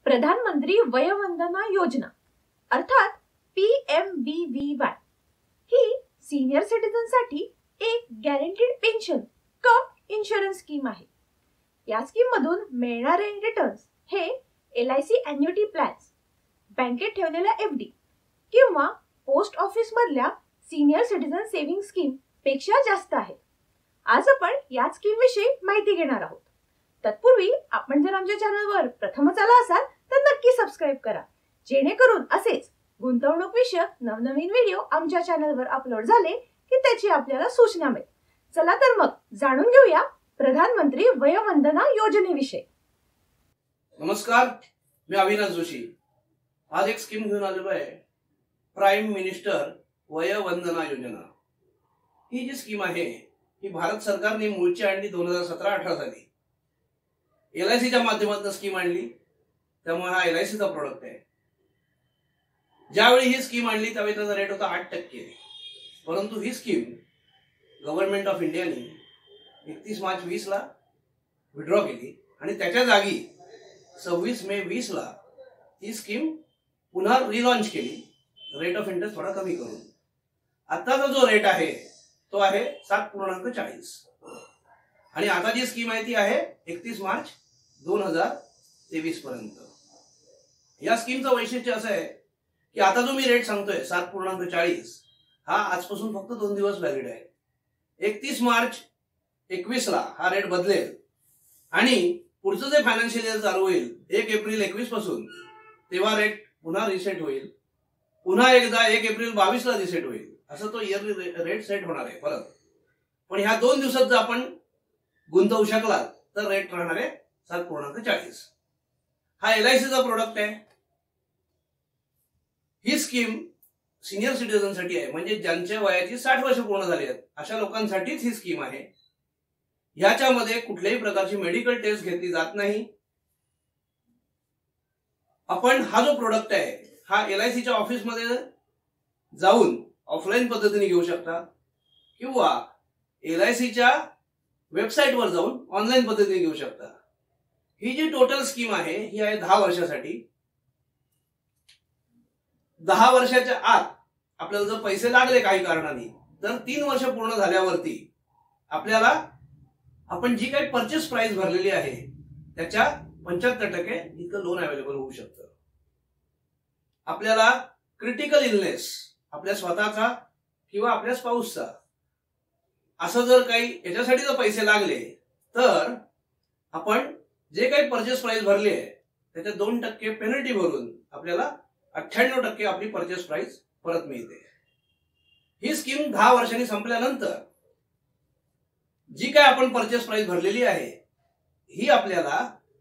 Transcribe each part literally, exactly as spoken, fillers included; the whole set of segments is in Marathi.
प्रधानमंत्री वयोवंदना योजना अर्थात P M V V Y ही सीनियर सिटीजन साठी एक guaranteed pension cum insurance scheme आहे। या स्कीम मधून मिळणारे रिटर्न्स हे L I C annuity plans, बँकेत ठेवलेल्या एफ डी किंवा पोस्ट ऑफिस मधल्या सीनियर सिटीजन सेव्हिंग स्कीम पेक्षा जास्त आहे। आज आपण या स्कीम विषयी माहिती घेणार आहोत। तत्पूर्वी आपण जर आमच्या चॅनलवर प्रथमच आला असाल तर नक्की सबस्क्राइब करा, जेणेकरून असेच गुंतवणूक विषयक नवनवीन व्हिडिओ आमच्या चॅनलवर अपलोड झाले की त्याची आपल्याला सूचना मिळेल। चला तर मग जाणून घेऊया प्रधानमंत्री वयोवंदना योजनेविषयी। नमस्कार, मी अविनाश जोशी। आज एक स्कीम घेऊन आलेलो आहे, प्राईम मिनिस्टर वयोवंदना योजना। ही जी स्कीम आहे ही भारत सरकारने मूळची आणली दोन हजार सतरा अठरा साली। एल आय सीच्या माध्यमातून स्कीम आणली, त्यामुळे हा एल आय सीचा प्रोडक्ट आहे। ज्यावेळी ही स्कीम आणली त्यावेळी त्याचा रेट होता आठ टक्के, परंतु ही स्कीम गव्हर्नमेंट ऑफ इंडियाने एकतीस मार्च वीस ला विड्रॉ केली आणि त्याच्या जागी सव्वीस मे वीस ला ही स्कीम पुन्हा रिलॉन्च केली, रेट ऑफ इंटरेस्ट थोडा कमी करून। आताचा जो रेट आहे तो आहे सात पूर्णांक चाळीस आणि आता जी स्कीम आहे ती आहे एकतीस मार्च दोन हजार तेवीस पर्यंत। या स्कीमचं वैशिष्ट्य असं आहे की आता जो मी रेट सांगतोय सात पूर्णांक चाळीस हा आजपासून फक्त दोन दिवस व्हॅलिड आहे। एकतीस मार्च एकवीस ला हा रेट बदलेल आणि पुढचं जे फायनान्शियल इयर चालू होईल एक एप्रिल एकवीस पासून तेव्हा रेट पुन्हा रिसेट होईल, पुन्हा एकदा एक एप्रिल बावीस ला रिसेट होईल, असं तो इयरली रेट सेट होणार आहे परत। पण ह्या दोन दिवसात जर आपण गुंतवू शकलात तर रेट राहणार आहे सात पूर्णांक चाळीस। हा एल आय सीचा प्रोडक्ट आहे। ही स्कीम सिनियर सिटीजन साठी आहे, म्हणजे ज्यांच्या वयाची साठ वर्ष पूर्ण झाली आहेत अशा लोकांसाठीच ही स्कीम आहे। याच्यामध्ये कुठल्याही प्रकारची मेडिकल टेस्ट घेतली जात नाही। आपण हा जो प्रोडक्ट आहे हा एल आय सीच्या ऑफिस मध्ये जाऊन ऑफलाईन पद्धतीने घेऊ शकता किंवा एल आय सीच्या वेबसाईट वर जाऊन ऑनलाईन पद्धतीने घेऊ शकता। ही जी टोटल स्कीम आहे ही आहे दहा वर्षासाठी। दहा वर्षाच्या आत आपल्याला जर पैसे लागले काही कारणाने तर तीन वर्ष पूर्ण झाल्यावरती आपल्याला आपण जी काही परचेस प्राइस भरलेली आहे त्याच्या पंच्याहत्तर टक्के इतकं लोन अवेलेबल होऊ शकतं। आपल्याला क्रिटिकल इलनेस आपल्या स्वतःचा किंवा आपल्या स्पाऊसचा असं जर काही याच्यासाठी जर पैसे लागले तर आपण जे काही परचेस प्राइस भरली आहे त्याच्या दोन टक्के पेनल्टी भरून आपल्याला अठ्ठ्याण्णव टक्के आपली परचेस प्राइस परत मिळते। ही स्कीम दहा वर्षांनी संपल्यानंतर जी काय आपण परचेस प्राइस भरलेली आहे ही आपल्याला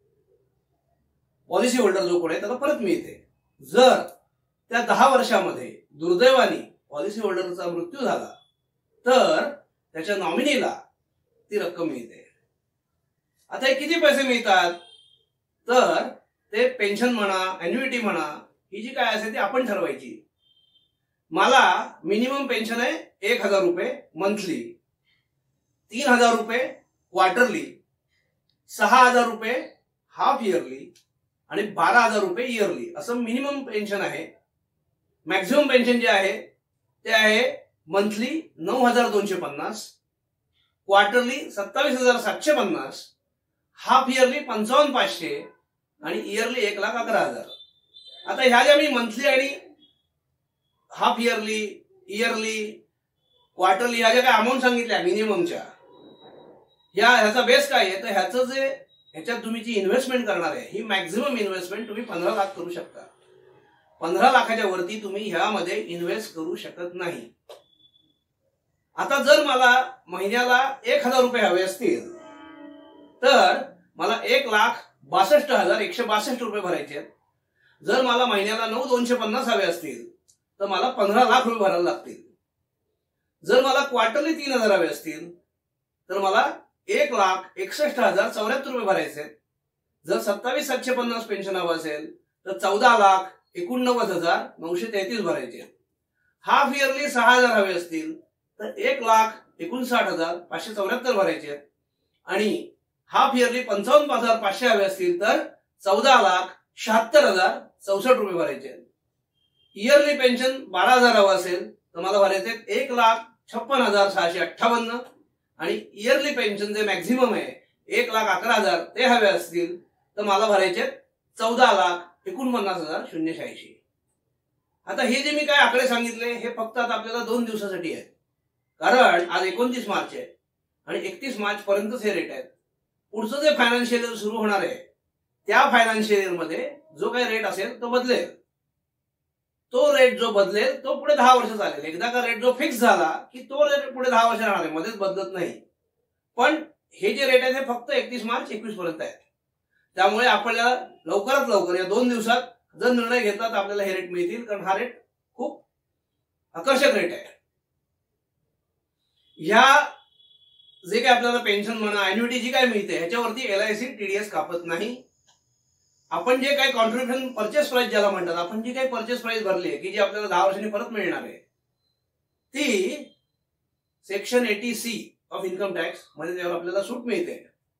पॉलिसी होल्डर जो कोण आहे त्याला परत मिळते। जर त्या दहा वर्षामध्ये दुर्दैवाने पॉलिसी होल्डरचा मृत्यू झाला तर त्याच्या नॉमिनीला ती रक्कम मिळते। आता हे किती पैसे मिळतात तर ते पेन्शन म्हणा, ॲन्युइटी म्हणा, ही जी काय असेल ती आपण ठरवायची। मला मिनिमम पेन्शन आहे एक हजार रुपये मंथली, तीन हजार रुपये क्वार्टरली, सहा हजार रुपये हाफ इयरली आणि बारा हजार रुपये इयरली असं मिनिमम पेन्शन आहे। मॅक्झिमम पेन्शन जे आहे ते आहे मंथली नऊ हजार दोनशे पन्नास, क्वार्टरली सत्तावीस हजार सातशे पन्नास, हाफ इयरली पंचावन्न पाचशे आणि इयरली एक लाख अकरा हजार। आता ह्या ज्या मी मंथली आणि हाफ इयरली, इयरली, क्वार्टरली ह्या ज्या काही अमाऊंट सांगितल्या मिनिममच्या, ह्या ह्याचा बेस काय आहे तर ह्याचं जे ह्याच्यात तुम्ही जी इन्व्हेस्टमेंट करणार आहे ही मॅक्झिमम इन्व्हेस्टमेंट तुम्ही पंधरा लाख करू शकता। पंधरा लाखाच्या वरती तुम्ही ह्यामध्ये इन्व्हेस्ट करू शकत नाही। आता जर मला महिन्याला एक हजार रुपये हवे असतील तर मला एक लाख बासष्ट हजार एकशे बासष्ट रुपये भरायचे आहेत। जर मला महिन्याला नऊ दोनशे पन्नास हवे असतील तर मला पंधरा लाख रुपये भरायला लागतील। जर मला क्वार्टरली तीन हजार हवे असतील तर मला एक लाख एकसष्ट हजार चौऱ्याहत्तर रुपये भरायचे आहेत। जर सत्तावीस सातशे पन्नास पेन्शन हवं असेल तर चौदा लाख एकोणनव्वद हजार नऊशे तेहतीस भरायचे आहेत। हाफ इयरली सहा हजार हवे असतील तर एक लाख एकोणसाठ हजार पाचशे चौऱ्याहत्तर भरायचे आहेत आणि हाफ इयरली पंचावन्न हजार पाचशे हवे असतील तर चौदा लाख शहात्तर हजार चौसष्ट रुपये भरायचे आहेत. इयरली पेन्शन बारा हजार हवं असेल तर मला भरायचे एक लाख छप्पन हजार सहाशे अठ्ठावन्न. आणि इयरली पेन्शन जे मॅक्झिमम आहे एक लाख अकरा हजार ते हवे असतील तर मला भरायचे चौदा लाख एकोणपन्नास हजार शून्य शहाऐंशी. आता हे जे मी काय आकडे सांगितले हे फक्त आता आपल्याला दोन दिवसासाठी आहेत, कारण आज एकोणतीस मार्च आहे आणि एकतीस मार्च पर्यंतच हे रेट आहेत. पुढचं जे फायनान्शियल इयर सुरू होणार आहे त्या फायनान्शियल इयर मध्ये जो काही रेट असेल तो बदलेल. तो रेट जो बदलेल तो पुढे दहा वर्ष चालेल. एकदा का रेट जो फिक्स झाला की तो रेट पुढे दहा वर्ष राहणार आहे, मध्येच बदलत नाही. पण हे जे रेट आहेत हे फक्त एकतीस मार्च एकवीस पर्यंत आहेत. त्यामुळे आपल्याला लवकरात लवकर या दोन दिवसात जर निर्णय घेतला तर आपल्याला हे रेट मिळतील, कारण हा रेट खूप आकर्षक रेट आहे. ह्या जे काही आपल्याला पेन्शन म्हणा अॅन्युइटी जी काय मिळते ह्याच्यावरती एलआयसी टीडीएस कापत नाही. आपण जे काही कॉन्ट्रीब्युशन परचेस प्राइस ज्याला म्हणतात, आपण जी काही परचेस प्राइस भरली आहे की जी आपल्याला दहा वर्षांनी परत मिळणार आहे ती section eighty C of income tax मध्ये त्यावर आपल्याला सूट मिळते.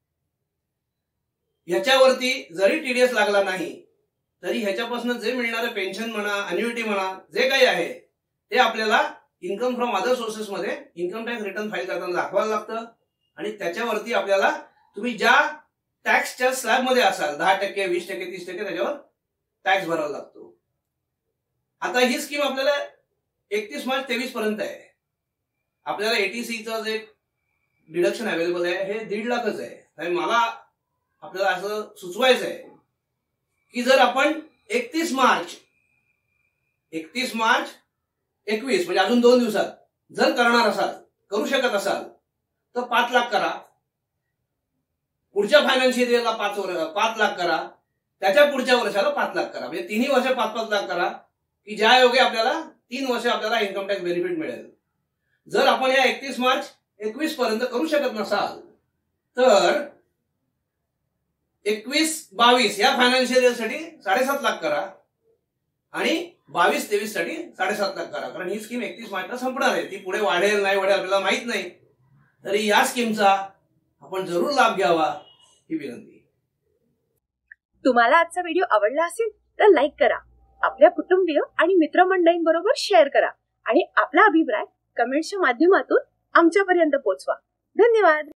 ह्याच्यावरती जरी टीडीएस लागला नाही तरी ह्याच्यापासून जे मिळणारे पेन्शन म्हणा अॅन्युइटी म्हणा जे काही आहे ते आपल्याला इन्कम फ्रॉम अदर सोर्सेस मध्ये इन्कम टॅक्स रिटर्न फाईल करताना दाखवायला लागतं. आणि त्याच्यावरती आपल्याला तुम्ही ज्या टॅक्सच्या स्लॅब मध्ये असाल दहा टक्के वीस टक्के तीस टक्के त्याच्यावर टॅक्स भरावा लागतो. आता ही स्कीम आपल्याला एकतीस मार्च तेवीस पर्यंत आहे. आपल्याला एटीसीचं जे डिडक्शन अवेलेबल आहे हे दीड लाखच आहे. आणि मला आपल्याला असं सुचवायचं आहे की जर आपण एकतीस मार्च एकतीस मार्च एकवीस म्हणजे अजून दोन दिवसात जर करणार असाल करू शकत असाल तर पाच लाख करा. पुढच्या फायनान्शियल इयरला पाच पाच लाख करा. त्याच्या पुढच्या वर्षाला पाच लाख करा. म्हणजे तिन्ही वर्ष पाच पाच लाख करा की ज्या योगे आपल्याला तीन वर्ष आपल्याला इन्कम टॅक्स बेनिफिट मिळेल. जर आपण या एकतीस मार्च एकवीस पर्यंत करू शकत नसाल तर एकवीस बावीस या फायनान्शियल इयर साठी साडेसात लाख करा आणि बावीस तेवीस साठी साडेसात लाख करा. कारण ही स्कीम एकतीस मार्चला संपणार आहे. ती पुढे वाढेल नाही वाढेल आपल्याला माहित नाही. तरी या स्कीमचा आपण जरूर लाभ घ्यावा ही विनंती. तुम्हाला आजचा व्हिडिओ आवडला असेल तर लाईक करा, आपल्या कुटुंबीय आणि मित्रमंडळींबरोबर शेअर करा आणि आपला अभिप्राय कमेंट्सच्या माध्यमातून आमच्यापर्यंत पोहोचवा. धन्यवाद.